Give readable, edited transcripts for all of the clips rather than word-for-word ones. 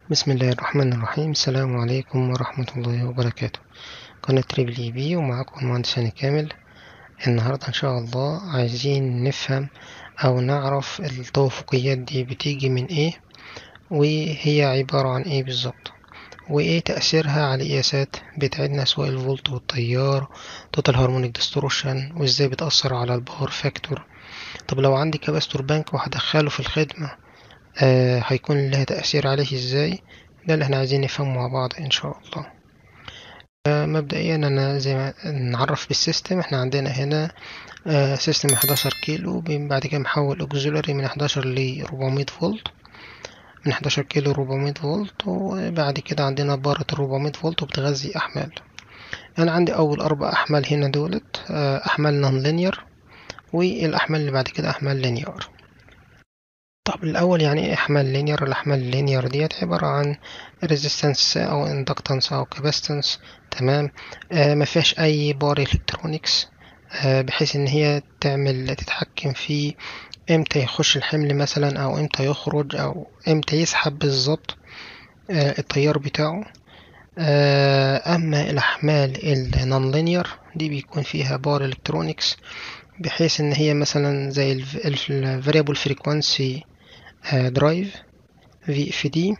بسم الله الرحمن الرحيم. السلام عليكم ورحمة الله وبركاته. قناة تريبل اي بي ومعكم المهندس هاني كامل. النهاردة إن شاء الله عايزين نفهم أو نعرف التوافقيات دي بتيجي من ايه، وهي عبارة عن ايه بالظبط، وايه تأثيرها على القياسات بتاعتنا سواء الفولت والتيار توتال هارمونيك ديستورشن، وازاي بتأثر على الباور فاكتور. طب لو عندي كاباستور بانك وهدخله في الخدمة، هيكون لها تأثير عليه ازاي؟ ده اللي احنا عايزين نفهمه مع بعض ان شاء الله. مبدئيا انا زي ما نعرف بالسيستم، احنا عندنا هنا سيستم 11 كيلو، بعد كده محول اوكسيلري من 11 ل 400 فولت، من 11 كيلو 400 فولت، وبعد كده عندنا بارة 400 فولت وبتغذي احمال. انا عندي اول اربع احمال هنا دولت احمال نون لينير، والاحمال اللي بعد كده احمال لينير. طب الأول يعني إيه أحمال لينير؟ الأحمال اللينير ديت عبارة عن ريزيستنس أو اندكتنس أو كاباستنس، تمام. ما فيهاش أي بار إلكترونيكس، بحيث إن هي تتحكم في إمتى يخش الحمل مثلا، أو إمتى يخرج، أو إمتى يسحب بالظبط التيار بتاعه. أما الأحمال النون لينير دي بيكون فيها بار إلكترونيكس، بحيث إن هي مثلا زي الفاريبل فريكوانسي درايف في اف دي.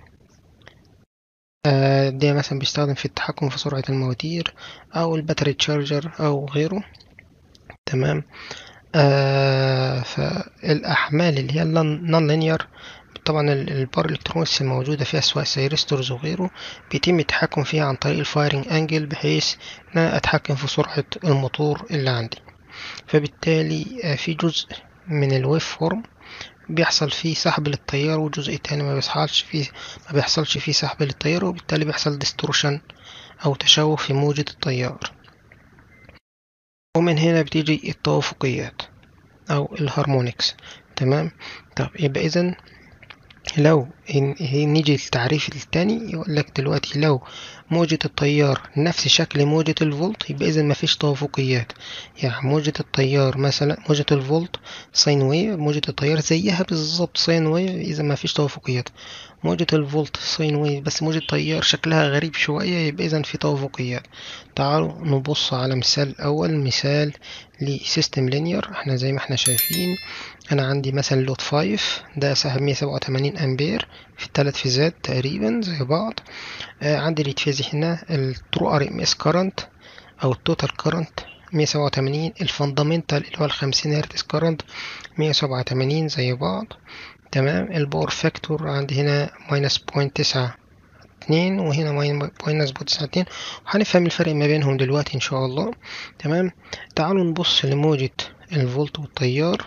ده مثلا بيستخدم في التحكم في سرعة المواتير او الباتري تشارجر او غيره، تمام. فالاحمال اللي هي النون لينير، طبعا البار الكترونكس الموجودة فيها سواء سيرستورز وغيره بيتم التحكم فيها عن طريق الفايرنج انجل، بحيث ان أنا اتحكم في سرعة الموتور اللي عندي. فبالتالي في جزء من الويف فورم بيحصل فيه سحب للتيار، وجزء تاني ما بيحصلش فيه سحب للتيار، وبالتالي بيحصل ديستورشن أو تشوه في موجة التيار. ومن هنا بتيجي التوافقيات أو الهارمونكس، تمام. طب يبقى إذن لو نيجي للتعريف التاني، يقول لك دلوقتي لو موجة التيار نفس شكل موجة الفولت يبقى إذا مفيش توافقيات. يعني موجة التيار مثلا موجة الفولت ساين ويف، موجة التيار زيها بالظبط ساين ويف، إذا مفيش توافقيات. موجة الفولت ساين ويف بس موجة التيار شكلها غريب شوية، يبقى إذا في توافقيات. تعالوا نبص على مثال أول، مثال لسيستم لينير. احنا زي ما احنا شايفين، انا عندي مثلا لود 5 ده سحب 187 امبير في الثلاث فيزات تقريبا زي بعض. عندي ليد فيز هنا الترو ار ام اس كارنت او التوتال كارنت 187، الفاندامنتال اللي هو ال 50 هرتز كارنت 187 زي بعض، تمام. الباور فاكتور عندي هنا ماينس بوينت 92 وهنا ماينس بوينت 92، وهنفهم الفرق ما بينهم دلوقتي ان شاء الله، تمام. تعالوا نبص لموجة الفولت والتيار.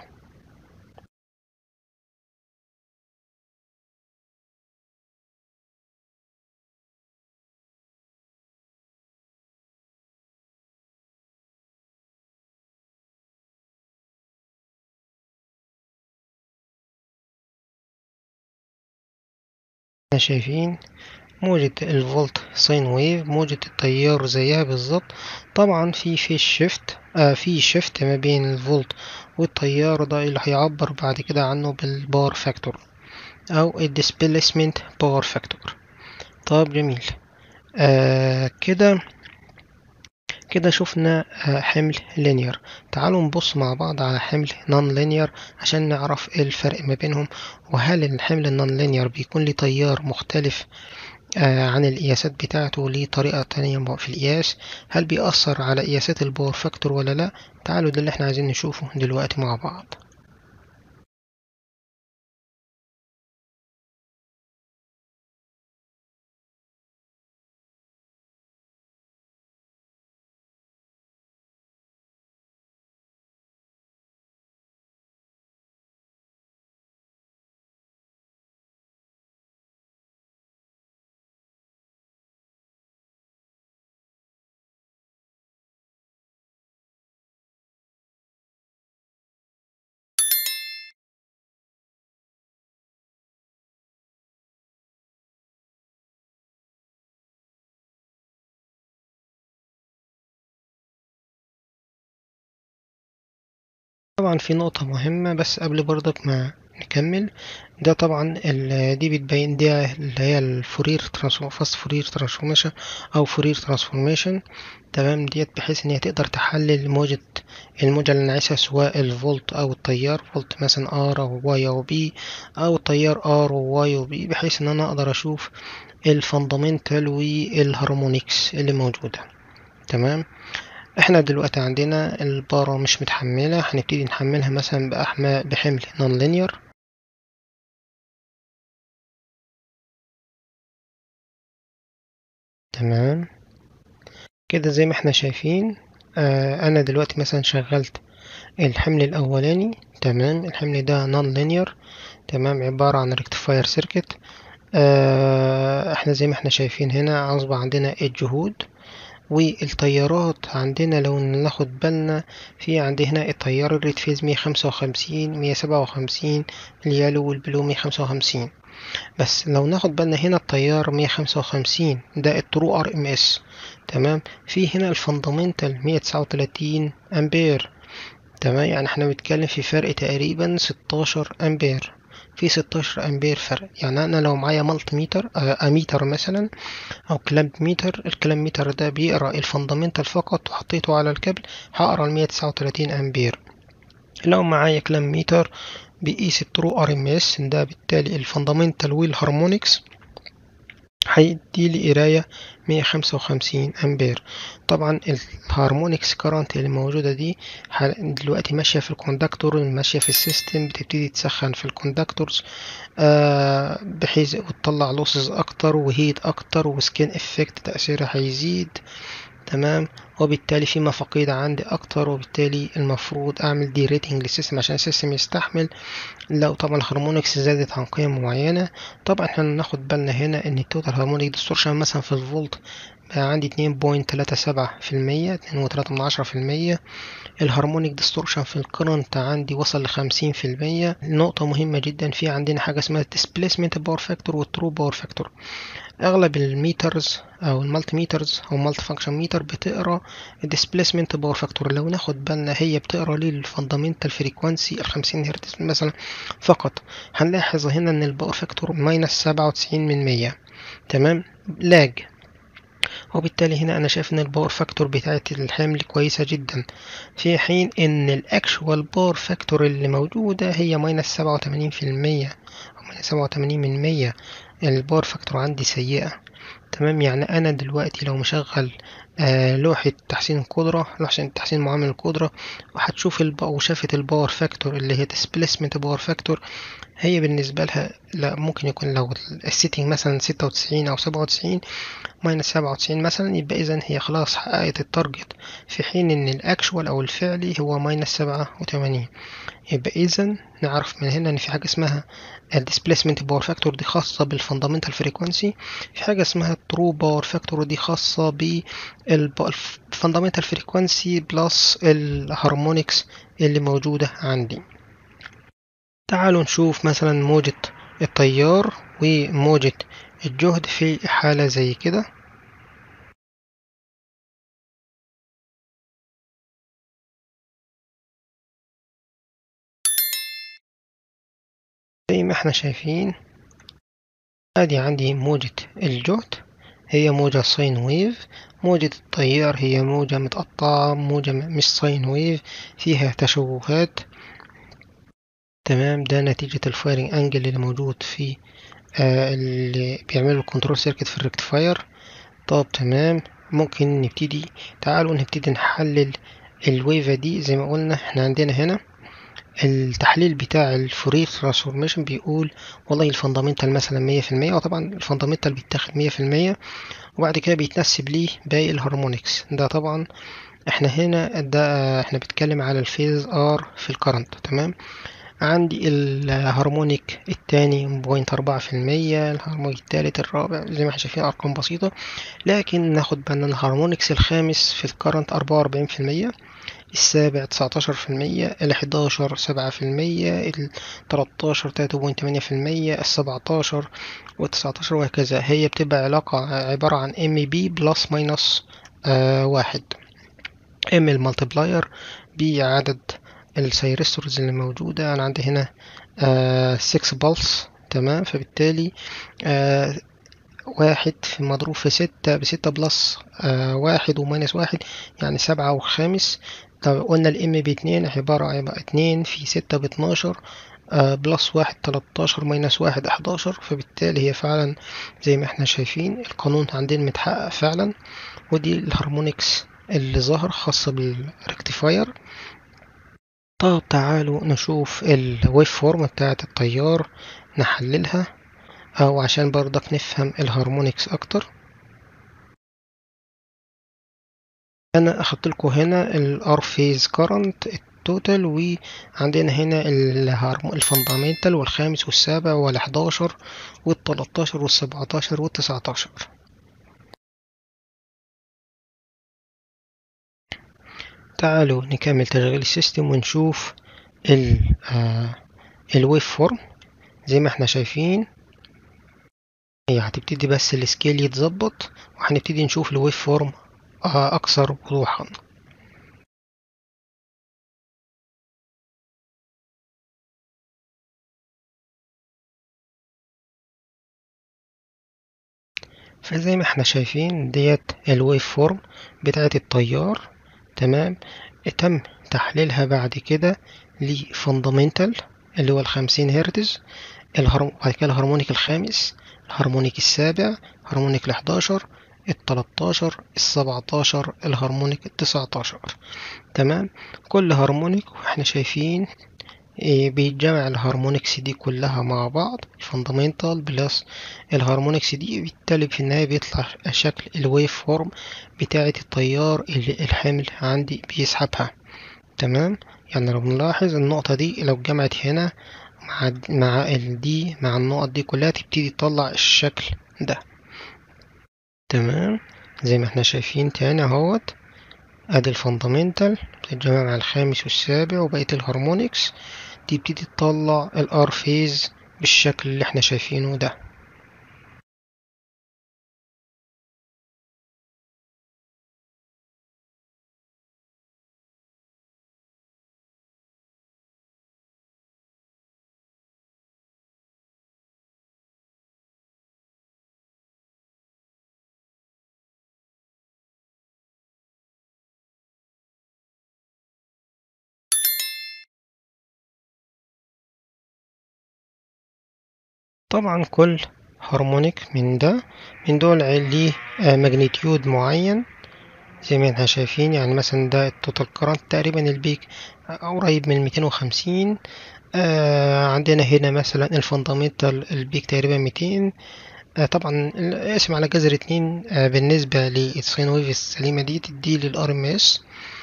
احنا شايفين موجة الفولت ساين ويف، موجة التيار زيها بالظبط. طبعا في شيفت في شيفت ما بين الفولت والتيار، ده اللي هيعبر بعد كده عنه بالباور فاكتور او الديسبيسمنت باور فاكتور. طب جميل. كده كده شفنا حمل لينير. تعالوا نبص مع بعض على حمل نون لينير عشان نعرف ايه الفرق ما بينهم، وهل الحمل النون لينير بيكون ليه تيار مختلف عن القياسات بتاعته، ليه طريقة تانية في القياس، هل بيأثر على قياسات الباور فاكتور ولا لا؟ تعالوا ده اللي احنا عايزين نشوفه دلوقتي مع بعض. طبعا في نقطة مهمة بس قبل برضك ما نكمل. ده طبعا دي بتبين دي اللي هي الفورير فاست فورير ترانسفورميشن او فورير ترانسفورميشن. تمام، ديت بحيث ان هي تقدر تحلل الموجة اللي انا عايزها، سواء الفولت او التيار، فولت مثلا ار او واي او بي، او التيار ار وواي او بي، بحيث ان انا اقدر اشوف الفاندامنتال والهارمونيكس اللي موجودة. تمام. احنا دلوقتي عندنا البارة مش متحملة، هنبتدي نحملها مثلا بحمل نون لينير. تمام كده زي ما احنا شايفين. انا دلوقتي مثلا شغلت الحمل الاولاني. تمام، الحمل ده نون لينير. تمام، عبارة عن ريكتيفاير سيركت. احنا زي ما احنا شايفين هنا اصبح عندنا الجهود والتيارات. عندنا لو ناخد بالنا، في عندي هنا التيار الريت فيز 155 157، اليالو والبلو 155. بس لو ناخد بالنا هنا التيار 155 ده الترو ار ام اس. تمام، في هنا الفندامنتال 139 امبير. تمام، يعني احنا بنتكلم في فرق تقريبا 16 امبير. في 16 امبير فرق. يعني انا لو معايا ملتي ميتر، اميتر مثلا، او كلامب ميتر، الكلامب ميتر ده بيقرا الفندامنتال فقط وحطيته على الكابل، هقرا ال 139 امبير. لو معايا كلامب ميتر بيقيس الترو ار ام اس، ده بالتالي الفندامنتال والهارمونكس، هيديلي قراية 155 أمبير. طبعا الهارمونكس كارنت اللي موجودة دي دلوقتي ماشية في الكوندكتور، ماشية في السيستم، بتبتدي تسخن في الكوندكتورز، بحيث وتطلع لوسز أكتر وهيت أكتر وسكين افكت تأثيرها هيزيد. تمام، وبالتالي في مفاقيد عندي أكتر، وبالتالي المفروض أعمل دي ريتنج للسيستم عشان السيستم يستحمل. لو طبعا الهارمونكس زادت عن قيم معينة. طبعا احنا ناخد بالنا هنا ان التوتال هارمونيك ديستورشن مثلا في الفولت بقى عندي 2.37%، 2.3%. الهارمونيك ديستورشن في الكرنت عندي وصل ل50%. نقطة مهمة جدا، في عندنا حاجة اسمها displacement باور فاكتور والترو باور فاكتور. اغلب الميترز او المالتي ميترز او مالتي فانكشن ميتر بتقرا الديسبيسمنت باور فاكتور. لو ناخد بالنا هي بتقرا ليه الفاندامنتال فريكوانسي ال 50 هرتز مثلا فقط، هنلاحظ هنا ان الباور فاكتور ماينس 97%. تمام، لاج. وبالتالي هنا انا شايف ان الباور فاكتور بتاعت الحمل كويسة جدا، في حين ان الاكشوال باور فاكتور اللي موجودة هي ماينس 87% او ماينس 87%. الباور فاكتور عندي سيئة. تمام، يعني انا دلوقتي لو مشغل لوحة تحسين القدرة، لوحة تحسين معامل القدرة، وهتشوف وشافت الباور فاكتور اللي هي displacement باور فاكتور، هي بالنسبة لها لا، ممكن يكون لو السيتنج مثلا 96 أو 97 ماينس 97 مثلا، يبقى إذا هي خلاص حققت التارجت، في حين إن الأكشوال أو الفعلي هو ماينس 87. يبقى إذا نعرف من هنا إن في حاجة اسمها الديسبيسمنت باور فاكتور، دي خاصة بالفندامنتال فريكوانسي. في حاجة اسمها الترو باور فاكتور، دي خاصة بالفندامنتال فريكوانسي بلس الهارمونكس اللي موجودة عندي. تعالوا نشوف مثلا موجة التيار وموجة الجهد في حالة زي كده. زي ما احنا شايفين، ادي عندي موجة الجهد هي موجة ساين ويف، موجة التيار هي موجة متقطعة، موجة مش ساين ويف، فيها تشوهات. تمام، ده نتيجة الفايرنج انجل اللي موجود في اللي بيعملوا الكنترول سيركت في الريكتيفاير. طب تمام، ممكن نبتدي. تعالوا نبتدي نحلل الويفة دي. زي ما قلنا احنا عندنا هنا التحليل بتاع الفورير ترانسفورميشن بيقول والله الفندامنتال مثلا 100%، وطبعا الفندامنتال بيتاخد 100%، وبعد كده بيتنسب ليه باقي الهارمونكس. ده طبعا احنا هنا ده احنا بنتكلم على الفيز ار في الكرنت. تمام، عندي الهارمونيك التاني 0.4%، الهارمونيك التالت الرابع، زي ما احنا شايفين ارقام بسيطة. لكن ناخد بالنا الهارمونكس الخامس في الكرنت 44%، السابع 19%، الحداشر 7%، التلاتاشر 3.8%، السبعتاشر والتسعتاشر، وهكذا. هي بتبقى علاقة عبارة عن ام بي بلس ماينس واحد، ام المالتبلاير بعدد السيرستورز اللي موجودة. أنا عندي هنا 6 بلس. تمام، فبالتالي واحد مضروب في 6 ب6 بلس واحد وماينس واحد، يعني 7 وخامس. لو قلنا الام ب2 عبارة يبقى 2 في 6 ب12 بلس واحد 13 ماينس واحد 11. فبالتالي هي فعلا زي ما احنا شايفين القانون عندنا متحقق فعلا. ودي الهارمونكس اللي ظهر خاصة بالريكتيفاير. طب تعالوا نشوف الويف فورم بتاعة التيار، نحللها او عشان برضك نفهم الهارمونكس اكتر. انا اخدت لكم هنا الار فيز كارنت التوتال، وعندنا هنا الفندامنتال والخامس والسابع وال11 وال13 وال17 وال19. تعالوا نكمل تشغيل السيستم ونشوف الويف فورم. زي ما احنا شايفين هي هتبتدي بس السكيل يتظبط، وهنبتدي نشوف الويف فورم اكثر وضوحا. فزي ما احنا شايفين ديت الويف فورم بتاعت التيار. تمام، تم تحليلها بعد كده لفندامنتال اللي هو ال50 هرتز، بعد كده الهارمونيك الخامس، الهارمونيك السابع، الهارمونيك ال11، ال13، ال17، الهارمونيك ال19. تمام، كل هارمونيك واحنا شايفين بيتجمع الهارمونكس دي كلها مع بعض، الفندامنتال بلس الهارمونكس دي، بالتالي في النهاية بيطلع شكل الويف فورم بتاعة التيار اللي الحمل عندي بيسحبها. تمام، يعني لو بنلاحظ النقطة دي لو جمعت هنا مع دي مع النقط دي كلها تبتدي تطلع الشكل ده. تمام، زي ما احنا شايفين تاني اهوت، ادي الفندامنتال بتتجمع مع الخامس والسابع وبقية الهارمونكس تبتدي تطلع الار فيز بالشكل اللي احنا شايفينه ده. طبعا كل هارمونيك من دول ليه ماجنتيود معين زي ما احنا شايفين. يعني مثلا ده التوتال كارنت تقريبا البيك قريب من 250. عندنا هنا مثلا الفندامنتال البيك تقريبا 200. طبعا اقسم على جذر 2 بالنسبة للساين ويف السليمة دي تدي للار ام اس.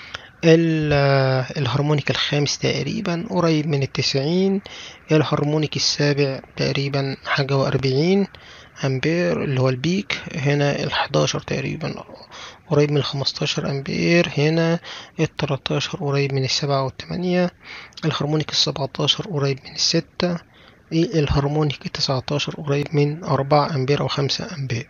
الهارمونيك الخامس تقريبا قريب من 90. الهارمونيك السابع تقريبا حاجة و40 أمبير اللي هو البيك. هنا ال11 تقريبا قريب من 15 أمبير. هنا ال13 قريب من ال7 وال8. الهارمونيك ال17 قريب من ال6. الهارمونيك ال19 قريب من 4 أمبير أو 5 أمبير.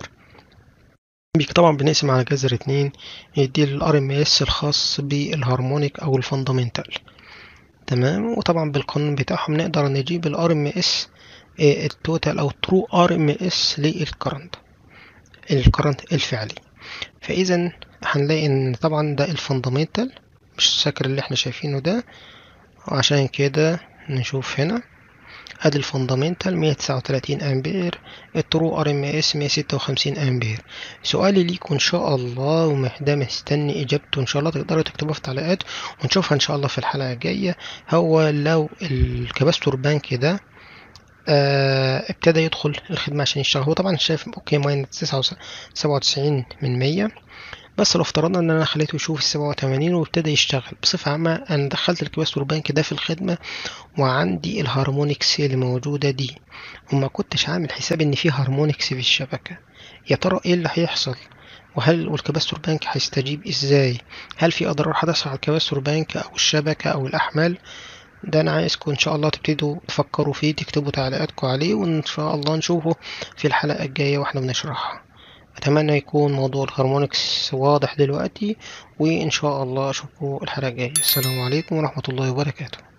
طبعا بنقسم على جذر 2 يدي الار ام اس الخاص بالهارمونيك او الفندامنتال. تمام، وطبعا بالقانون بتاعهم نقدر نجيب الار ام اس التوتال او ترو ار ام اس للكرنت الفعلي. فاذا هنلاقي ان طبعا ده الفندامنتال مش ساكر اللي احنا شايفينه ده، وعشان كده نشوف هنا ادي الفندامنتال 139 امبير، الترو ار ام اس 156 امبير. سؤالي ليكم ان شاء الله وده مستني اجابته ان شاء الله، تقدروا تكتبوها في التعليقات ونشوفها ان شاء الله في الحلقه الجايه. هو لو الكباستور بانك ده ابتدى يدخل الخدمه عشان يشتغل، هو طبعا شايف اوكي ماينس 97 من 100، بس لو افترضنا ان انا خليته يشوف ال87 وابتدى يشتغل بصفه عامه، انا دخلت الكباستور بانك ده في الخدمه وعندي الهارمونكس اللي موجودة دي وما كنتش عامل حساب ان في هارمونكس في الشبكة. يا ترى ايه اللي هيحصل؟ وهل والكباستور بانك هيستجيب ازاي؟ هل في اضرار هتحصل على الكباستور بانك او الشبكة او الاحمال؟ ده انا عايزكم ان شاء الله تبتدوا تفكروا فيه، تكتبوا تعليقاتكم عليه، وان شاء الله نشوفه في الحلقة الجاية واحنا بنشرحها. اتمنى يكون موضوع الهارمونكس واضح دلوقتي، وان شاء الله اشوفكم الحلقة الجاية. السلام عليكم ورحمة الله وبركاته.